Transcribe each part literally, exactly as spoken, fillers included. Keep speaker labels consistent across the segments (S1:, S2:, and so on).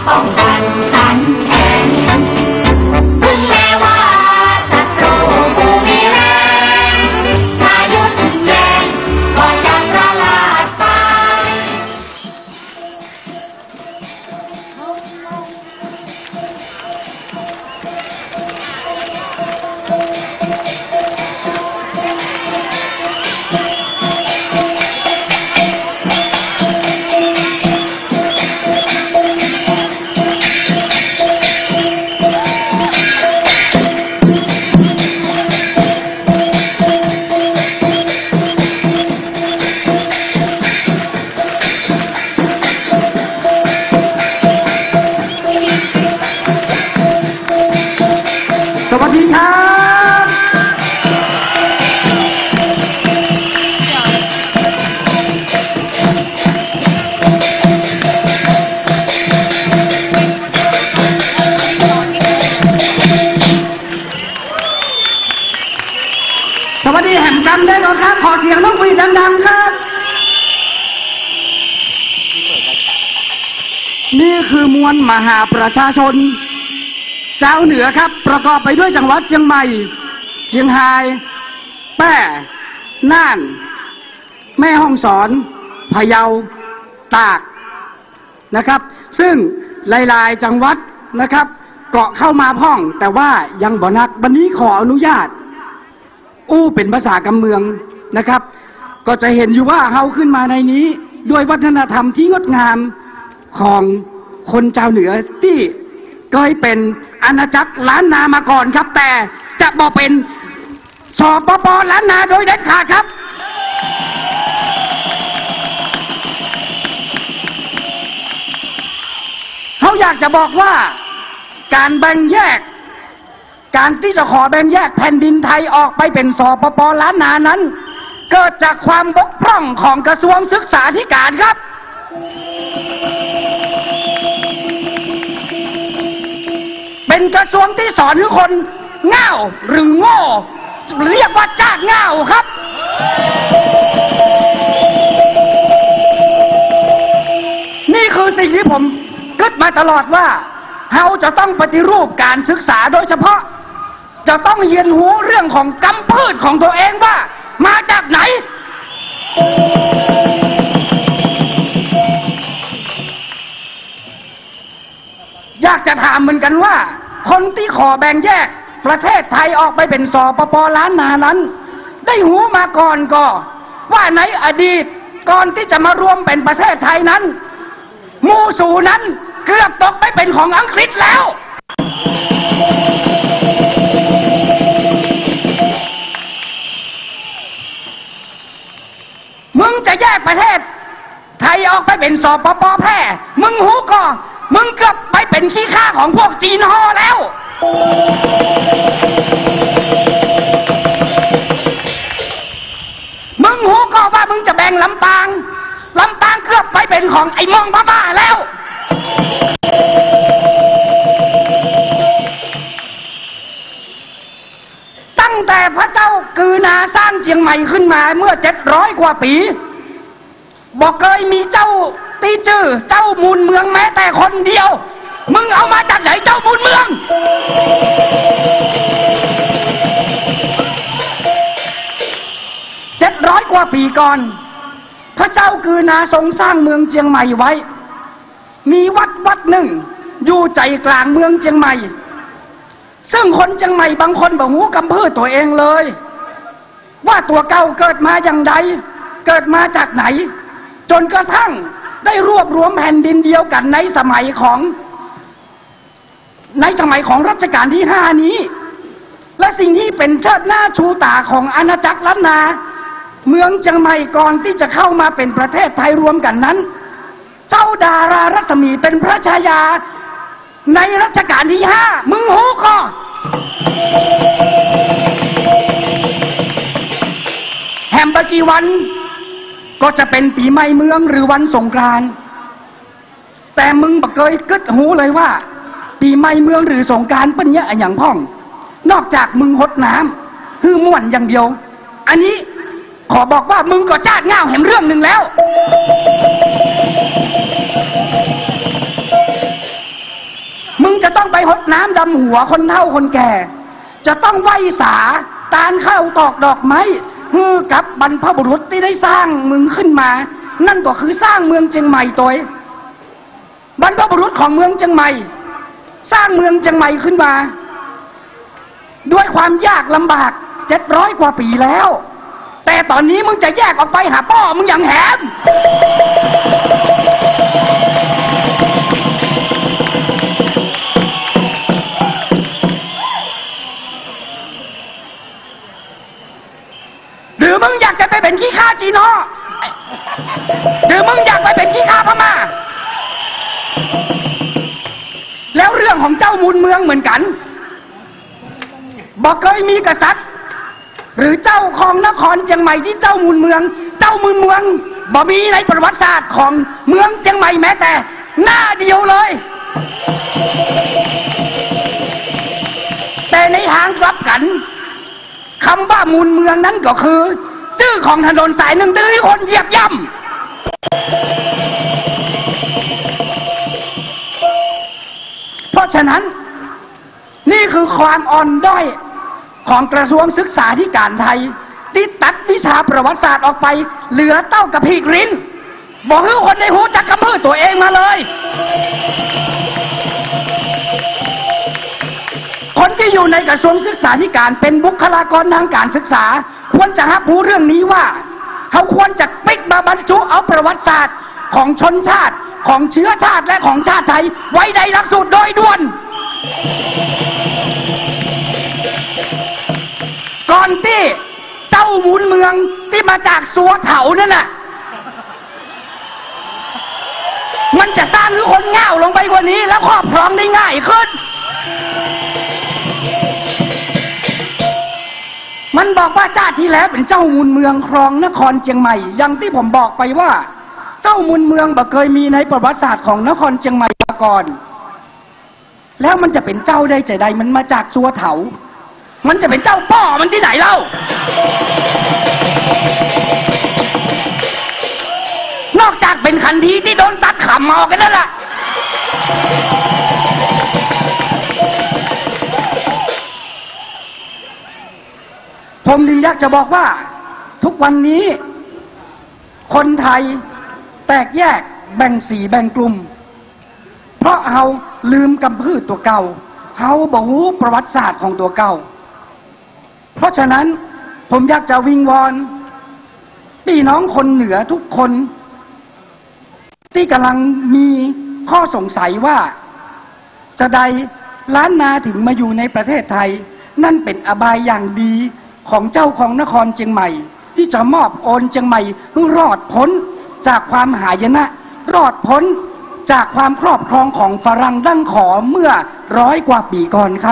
S1: ป้องกันขันแข็งถึงแม้ว่าศัตรูผู้มีแรงถ้าหยุดแย้งก็จะประหลาดไป
S2: สวัสดีครับสวัสดีแห่งกันได้แล้วครับขอเสียงน้องวีดังๆครับนี่คือมวลมหาประชาชนเจ้าเหนือครับประกอบไปด้วยจังหวัดเชียงใหม่เชียงรายแพร่น่านแม่ฮ่องสอนพะเยาตากนะครับซึ่งหลายๆจังหวัดนะครับเกาะเข้ามาพ่องแต่ว่ายังบ่นักวันนี้ขออนุญาตอู้เป็นภาษากำเมืองนะครับก็จะเห็นอยู่ว่าเฮาขึ้นมาในนี้ด้วยวัฒนธรรมที่งดงามของคนเจ้าเหนือที่เคยเป็นอาณาจักรล้านนามาก่อนครับแต่จะบอกเป็นสปป.ล้านนาโดยเด็ดขาดครับเขาอยากจะบอกว่าการแบ่งแยกการที่จะขอแบ่งแยกแผ่นดินไทยออกไปเป็นสปป.ล้านนานั้นเกิดจากความบกพร่องของกระทรวงศึกษาธิการครับเป็นกระทรวงที่สอนให้คนเง่าหรือโง่เรียกว่าจ้าเง่าครับนี่คือสิ่งที่ผมคิดมาตลอดว่าเราจะต้องปฏิรูปการศึกษาโดยเฉพาะจะต้องเรียนรู้เรื่องของกำพืชของตัวเองว่ามาจากไหนอยากจะถามเหมือนกันว่าคนที่ขอแบ่งแยกประเทศไทยออกไปเป็นสปป.ล้านนานั้นได้หูมาก่อนก็ว่าในอดีตก่อนที่จะมารวมเป็นประเทศไทยนั้นมูสูนั้นเกือบตกไปเป็นของอังกฤษแล้วมึงจะแยกประเทศไทยออกไปเป็นสปป.แพร่มึงหูก็มึงเกือบไปเป็นขี้ข้าของพวกจีนฮอแล้วมึงหูก็ว่ามึงจะแบ่งลำปางลำปางเกือบไปเป็นของไอ้มองพม่าแล้วตั้งแต่พระเจ้ากือนาสร้างเชียงใหม่ขึ้นมาเมื่อเจ็ดร้อยกว่าปีบอกเคยมีเจ้าตีจื้อเจ้ามูลเมืองแม้แต่คนเดียวมึงเอามาจากไหนเจ้ามูลเมืองเจ็ดร้อยกว่าปีก่อนพระเจ้ากือนาทรงสร้างเมืองเชียงใหม่ไว้มีวัดวัดหนึ่งอยู่ใจกลางเมืองเชียงใหม่ซึ่งคนเชียงใหม่บางคนบอกหูกำพืชตัวเองเลยว่าตัวเก่าเกิดมาอย่างไรเกิดมาจากไหนจนกระทั่งได้รวบรวมแผ่นดินเดียวกันในสมัยของในสมัยของรัชกาลที่ห้านี้และสิ่งนี้เป็นเชิดหน้าชูตาของอาณาจักรล้านนาเมืองเชียงใหม่ก่อนที่จะเข้ามาเป็นประเทศไทยรวมกันนั้นเจ้าดารารัศมีเป็นพระชายาในรัชกาลที่ห้ามึงหูก็แฮมเบอร์กี่วันก็จะเป็นปีใหม่เมืองหรือวันสงกรานต์แต่มึงบ่เคยกึดหูเลยว่าปีใหม่เมืองหรือสงกรานต์เป็นเนี้ยอย่างพ่องนอกจากมึงหดน้ำคือม่วนอย่างเดียวอันนี้ขอบอกว่ามึงก็จ้าดง่าวเห็นเรื่องหนึ่งแล้วต้องไปหดน้ำดำหัวคนเฒ่าคนแก่จะต้องไหว้สาตานข้าวตอกดอกไม้ฮือกับบรรพบุรุษที่ได้สร้างเมืองขึ้นมานั่นก็คือสร้างเมืองเชียงใหม่ตัวบรรพบุรุษของเมืองเชียงใหม่สร้างเมืองเชียงใหม่ขึ้นมาด้วยความยากลำบากเจ็ดร้อยกว่าปีแล้วแต่ตอนนี้มึงจะแยกออกไปหาพ่อมึงอย่างแหมหรือมึงอยากจะไปเป็นขี้ข้าจีนอหรือมึงอยากไปเป็นขี้ข้าพม่าแล้วเรื่องของเจ้ามูลเมืองเหมือนกันบอกเคยมีกษัตริย์หรือเจ้าของนครเชียงใหม่ที่เจ้ามูลเมืองเจ้ามูลเมืองบ่มีในประวัติศาสตร์ของเมืองเชียงใหม่แม้แต่หน้าเดียวเลยแต่ในทางกลับกันคำว่ามูลเมืองนั้นก็คือชื่อของถนนสายหนึ่งที่คนเหยียบย่ำเพราะฉะนั้นนี่คือความอ่อนด้อยของกระทรวงศึกษาธิการไทยที่ตัดวิชาประวัติศาสตร์ออกไปเหลือเต้ากระพีกลิ้นบอกให้คนได้หูจักกำพืชตัวเองมาเลยคนที่อยู่ในกระทรวงศึกษาธิการเป็นบุคลากรทางการศึกษาควรจะรับรู้เรื่องนี้ว่าเขาควรจะปิกมาบรรจุเอาประวัติศาสตร์ของชนชาติของเชื้อชาติและของชาติไทยไว้ในหลักสูตรโดยด่วนก่อนที่เจ้ามูลเมืองที่มาจากสัวเถานั่นน่ะมันจะสร้างให้คนง่าวลงไปกว่านี้แล้วครอบครองได้ง่ายขึ้นมันบอกว่าชาติที่แล้วเป็นเจ้ามูลเมืองครองนครเชียงใหม่อย่างที่ผมบอกไปว่าเจ้ามูลเมืองบ่เคยมีในประวัติศาสตร์ของนครเชียงใหม่มาก่อนแล้วมันจะเป็นเจ้าได้ใจใดมันมาจากสัวเถามันจะเป็นเจ้าป้อมันที่ไหนเล่านอกจากเป็นขันทีที่โดนตัดขำออกกันนั่นแหละผมถึงอยากจะบอกว่าทุกวันนี้คนไทยแตกแยกแบ่งสีแบ่งกลุ่มเพราะเฮาลืมกำพืชตัวเก่าเฮาบ่รู้ประวัติศาสตร์ของตัวเก่าเพราะฉะนั้นผมอยากจะวิงวอนพี่น้องคนเหนือทุกคนที่กำลังมีข้อสงสัยว่าจะใดล้านนาถึงมาอยู่ในประเทศไทยนั่นเป็นอบายอย่างดีของเจ้าของนครเชียงใหม่ที่จะมอบโอนเชียงใหม่ให้รอดพ้นจากความหายนะรอดพ้นจากความครอบครองของฝรั่งดั้งขอเมื่อร้อยกว่าปีก่อนครับ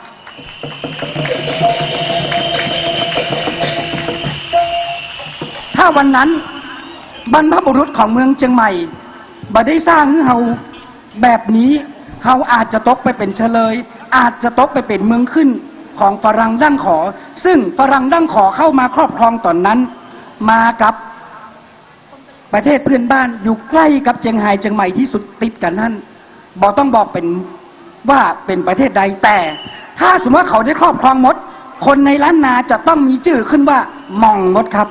S2: ถ้าวันนั้นบรรพบุรุษของเมืองเชียงใหม่บ่ได้สร้างให้เฮาแบบนี้เฮาอาจจะตกไปเป็นเฉลยอาจจะตกไปเป็นเมืองขึ้นของฝรั่งดั้งขอซึ่งฝรั่งดั้งขอเข้ามาครอบครองตอนนั้นมากับประเทศเพื่อนบ้านอยู่ใกล้กับเชียงรายเชียงใหม่ที่สุดติดกันนั่นบ่ต้องบอกเป็นว่าเป็นประเทศใดแต่ถ้าสมมติว่าเขาได้ครอบครองหมดคนในล้านนาจะต้องมีชื่อขึ้นว่าหม่องหมดครับ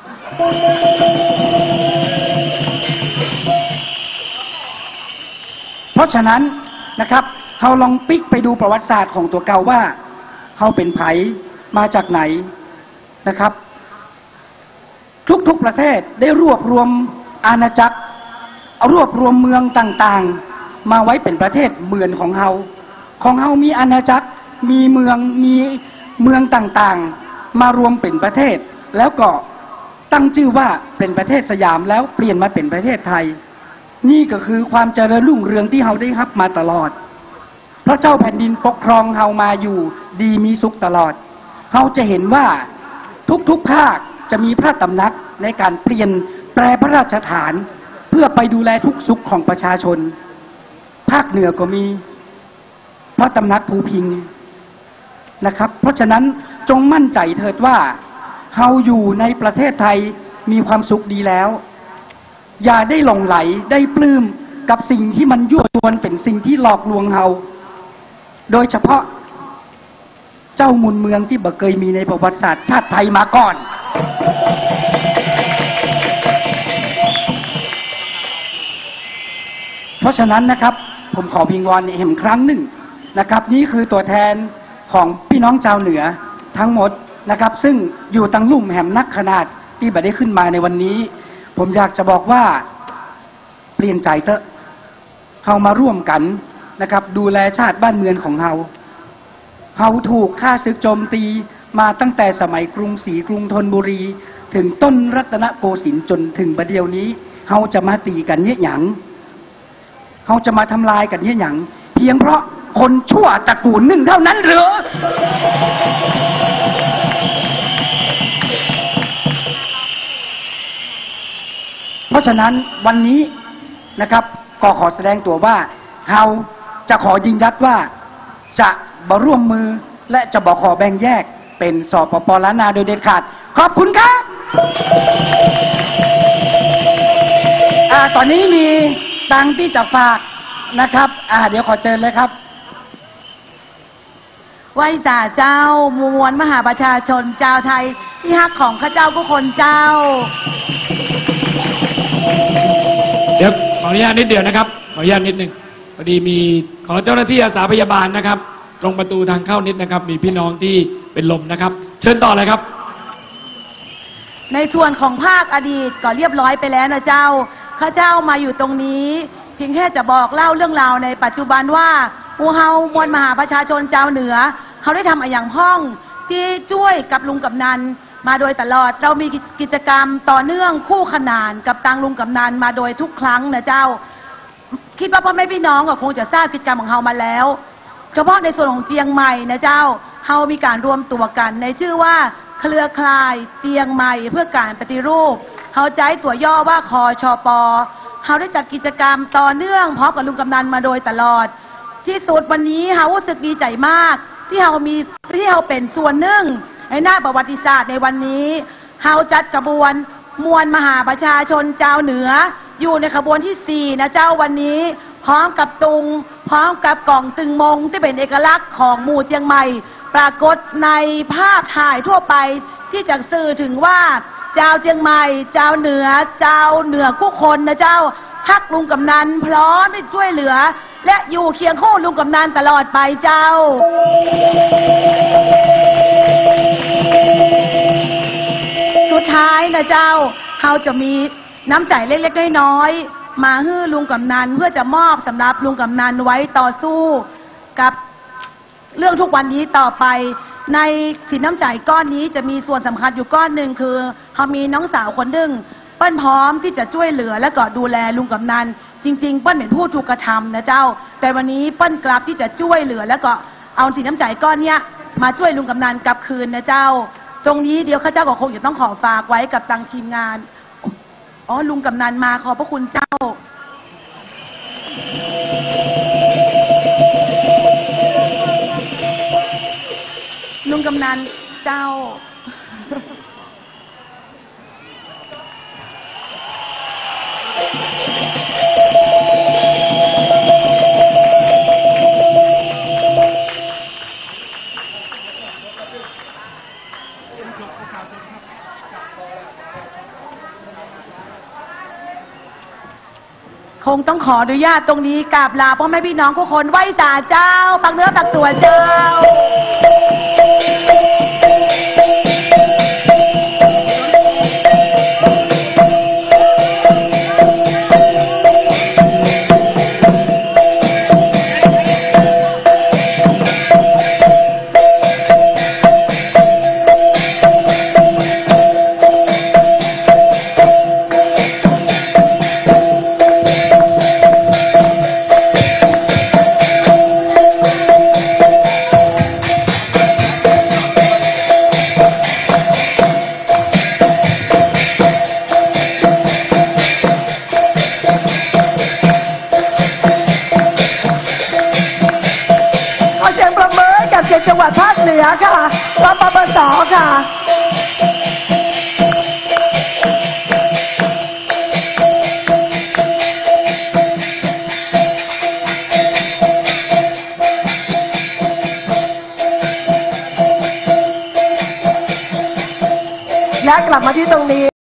S2: เพราะฉะนั้นนะครับเราลองปิ๊กไปดูประวัติศาสตร์ของตัวเก่าว่าเขาเป็นไผมาจากไหนนะครับทุกๆประเทศได้รวบรวมอาณาจักรเอารวบรวมเมืองต่างๆมาไว้เป็นประเทศเหมือนของเราของเรามีอาณาจักรมีเมืองมีเมืองต่างๆมารวมเป็นประเทศแล้วก็ตั้งชื่อว่าเป็นประเทศสยามแล้วเปลี่ยนมาเป็นประเทศไทยนี่ก็คือความเจริญรุ่งเรืองที่เราได้รับมาตลอดพระเจ้าแผ่นดินปกครองเรามาอยู่ดีมีสุขตลอดเราจะเห็นว่าทุกๆภาคจะมีพระตำหนักในการเปลี่ยนแปลพระราชฐานเพื่อไปดูแลทุกสุขของประชาชนภาคเหนือก็มีพระตำหนักภูพิงนะครับเพราะฉะนั้นจงมั่นใจเถิดว่าเราอยู่ในประเทศไทยมีความสุขดีแล้วอย่าได้หลงไหลได้ปลื้มกับสิ่งที่มันยั่วยวนเป็นสิ่งที่หลอกลวงเราโดยเฉพาะเจ้ามุนเมืองที่บ่เคยมีในประวัติศาสตร์ชาติไทยมาก่อนเพราะฉะนั้นนะครับผมขอวิงวอนอีกครั้งหนึ่งนะครับนี่คือตัวแทนของพี่น้องชาวเหนือทั้งหมดนะครับซึ่งอยู่ตั้งลุ่มแหมนักขนาดที่บ่ได้ขึ้นมาในวันนี้ผมอยากจะบอกว่าเปลี่ยนใจเถอะเฮามาร่วมกันนะครับดูแลชาติบ้านเมืองของเฮาเฮาถูกฆ่าศึกโจมตีมาตั้งแต่สมัยกรุงศรีกรุงธนบุรีถึงต้นรัตนโกสินทร์จนถึงบัดเดี๋ยวนี้เฮาจะมาตีกันเนี่ยหยังเฮาจะมาทำลายกันเนี่ยหยังเพียงเพราะคนชั่วตระกูลหนึ่งเท่านั้นหรือเพราะฉะนั้นวันนี้นะครับก็ขอแสดงตัวว่าเฮาจะขอยืนยันว่าจะบ่ร่วมมือและจะบ่ขอแบ่งแยกเป็นสปป.ล้านนาโดยเด็ดขาดขอบคุณครับอ่าตอนนี้มีตังที่จะฝากนะครับอ่าเดี๋ยวขอเชิญเลยครับ
S3: ไหว้จ่าเจ้ามวลมหาประชาชนเจ้าไทยที่ฮักของข้าเจ้าทุกคนเจ้า
S4: เดี๋ยวขออนุญาตนิดเดียวนะครับขออนุญาตนิดหนึ่งพอดีมีขอเจ้าหน้าที่อาสาพยาบาลนะครับตรงประตูทางเข้านิดนะครับมีพี่น้องที่เป็นลมนะครับเชิญต่อเลยครับ
S3: ในส่วนของภาคอดีตก็เรียบร้อยไปแล้วนะเจ้าข้าเจ้ามาอยู่ตรงนี้เพียงแค่จะบอกเล่าเรื่องราวในปัจจุบันว่าอูเฮามวลมหาประชาชนเจ้าเหนือเขาได้ทำอย่างพ้องที่ช่วยกับลุงกับนันมาโดยตลอดเรามีกิจกรรมต่อเนื่องคู่ขนานกับตังลุงกับนันมาโดยทุกครั้งนะเจ้าคิดว่าพ่อแม่พี่น้องก็คงจะทราบกิจกรรมของเฮามาแล้วเฉพาะในส่วนของเจียงใหม่นะเจ้าเฮามีการรวมตัวกันในชื่อว่าเครือข่ายเจียงใหม่เพื่อการปฏิรูปเฮาใจตัวย่อว่าคชป.เฮาได้จัดกิจกรรมต่อเนื่องพร้อมกับลุงกำนันมาโดยตลอดที่สุดวันนี้เฮารู้สึกดีใจมากที่เฮามีที่เฮาเป็นส่วนหนึ่งในหน้าประวัติศาสตร์ในวันนี้เฮาจัดกระบวนมวลมหาประชาชนเจ้าเหนืออยู่ในขบวนที่สี่นะเจ้าวันนี้พร้อมกับตุงพร้อมกับกล่องตึงมงที่เป็นเอกลักษณ์ของหมู่เชียงใหม่ปรากฏในภาพถ่ายทั่วไปที่จะสื่อถึงว่าเจ้าเชียงใหม่เจ้าเหนือเจ้าเหนือคู่คนนะเจ้าฮักลุงกำนันพร้อมที่ช่วยเหลือและอยู่เคียงคู่ลุงกำนันตลอดไปเจ้าสุดท้ายนะเจ้าเขาจะมีน้ำใจเล็กๆน้อยๆมาฮื้อลุงกำนันเพื่อจะมอบสำหรับลุงกำนันไว้ต่อสู้กับเรื่องทุกวันนี้ต่อไปในสินน้ำใจก้อนนี้จะมีส่วนสำคัญอยู่ก้อนหนึ่งคือเขามีน้องสาวคนหนึ่งเปิ้ลพร้อมที่จะช่วยเหลือและก็ดูแลลุงกำนันจริงๆเปิ้ลเป็นผู้ถูกกระทำนะเจ้าแต่วันนี้เปิ้ลกลับที่จะช่วยเหลือแล้วก็เอาสินน้ำใจก้อนเนี้ยมาช่วยลุงกำนันกลับคืนนะเจ้าตรงนี้เดี๋ยวข้าเจ้าก็คงจะต้องขอฝากไว้กับทางทีมงานอ๋อลุงกำนันมาขอบพระคุณเจ้าลุงกำนันเจ้าคงต้องขออนุญาตตรงนี้กราบลาพ่อแม่พี่น้องทุกคนไหว้สาเจ้าปักเนื้อปักตัวเจ้าจังหวัดภาคเหนือค่ะปปปสค่ะ
S5: และกลับมาที่ตรงนี้